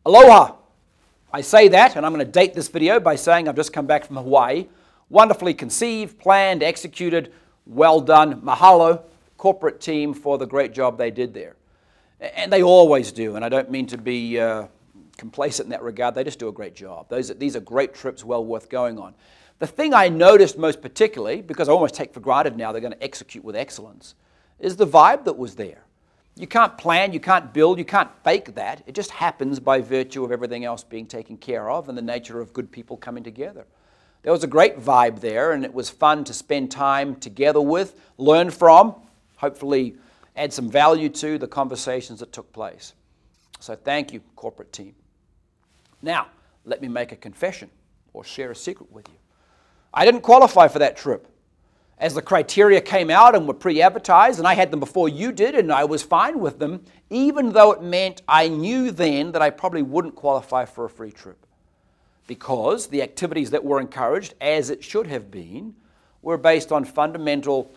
Aloha! I say that, and I'm going to date this video by saying I've just come back from Hawaii. Wonderfully conceived, planned, executed, well done. Mahalo, corporate team, for the great job they did there. And they always do, and I don't mean to be complacent in that regard. They just do a great job. These are great trips, well worth going on. The thing I noticed most particularly, because I almost take for granted now they're going to execute with excellence, is the vibe that was there. You can't plan, you can't build, you can't fake that. It just happens by virtue of everything else being taken care of and the nature of good people coming together. There was a great vibe there, and it was fun to spend time together with, learn from, hopefully add some value to the conversations that took place. So thank you, corporate team. Now, let me make a confession or share a secret with you. I didn't qualify for that trip. As the criteria came out and were pre-advertised, and I had them before you did, and I was fine with them, even though it meant I knew then that I probably wouldn't qualify for a free trip. Because the activities that were encouraged, as it should have been, were based on fundamental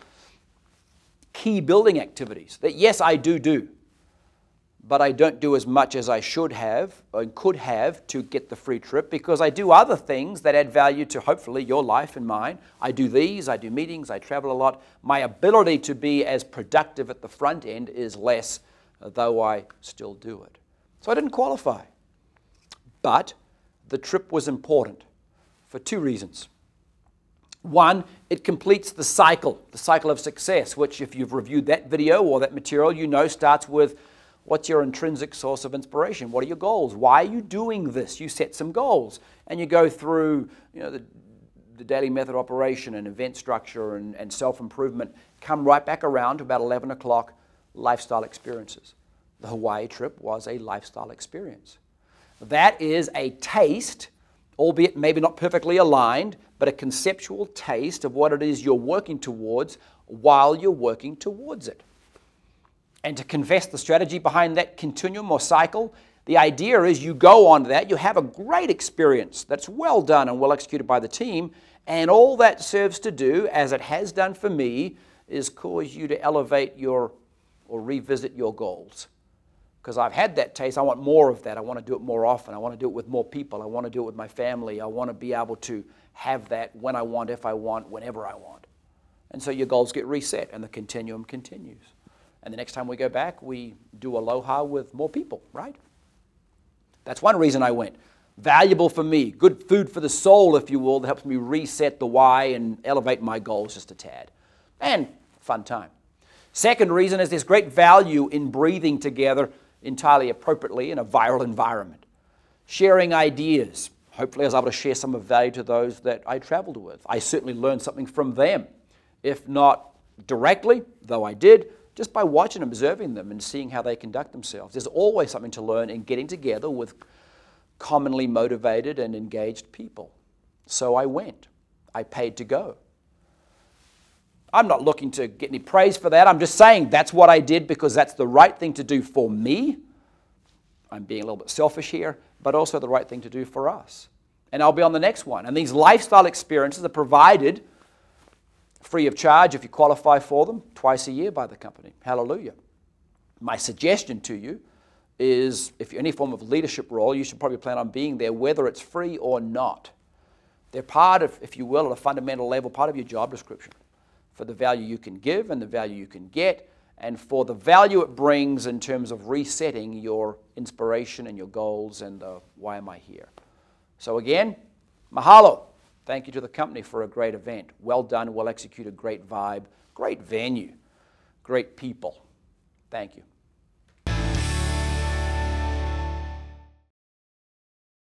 key building activities that, yes, I do, but I don't do as much as I should have and could have to get the free trip, because I do other things that add value to hopefully your life and mine. I do these, I do meetings, I travel a lot. My ability to be as productive at the front end is less, though I still do it. So I didn't qualify. But the trip was important for two reasons. One, it completes the cycle of success, which if you've reviewed that video or that material, you know starts with what's your intrinsic source of inspiration? What are your goals? Why are you doing this? You set some goals, and you go through the daily method operation and event structure and self-improvement, come right back around to about 11 o'clock, lifestyle experiences. The Hawaii trip was a lifestyle experience. That is a taste, albeit maybe not perfectly aligned, but a conceptual taste of what it is you're working towards while you're working towards it. And to confess the strategy behind that continuum or cycle, the idea is you go on to that, you have a great experience that's well done and well executed by the team, and all that serves to do, as it has done for me, is cause you to elevate or revisit your goals. Because I've had that taste, I want more of that. I want to do it more often. I want to do it with more people. I want to do it with my family. I want to be able to have that when I want, if I want, whenever I want. And so your goals get reset and the continuum continues. And the next time we go back, we do aloha with more people, right? That's one reason I went. Valuable for me, good food for the soul, if you will, that helps me reset the why and elevate my goals just a tad. And fun time. Second reason is there's great value in breathing together entirely appropriately in a viral environment. Sharing ideas. Hopefully I was able to share some of value to those that I traveled with. I certainly learned something from them, if not directly, though I did, just by watching and observing them and seeing how they conduct themselves. There's always something to learn in getting together with commonly motivated and engaged people. So I went. I paid to go. I'm not looking to get any praise for that. I'm just saying that's what I did because that's the right thing to do for me. I'm being a little bit selfish here, but also the right thing to do for us. And I'll be on the next one. And these lifestyle experiences are provided free of charge if you qualify for them twice a year by the company. Hallelujah. My suggestion to you is if you're in any form of leadership role, you should probably plan on being there whether it's free or not. They're part of, if you will, at a fundamental level, part of your job description for the value you can give and the value you can get and for the value it brings in terms of resetting your inspiration and your goals and why am I here. So again, mahalo. Thank you to the company for a great event. Well done, well executed, great vibe, great venue, great people. Thank you.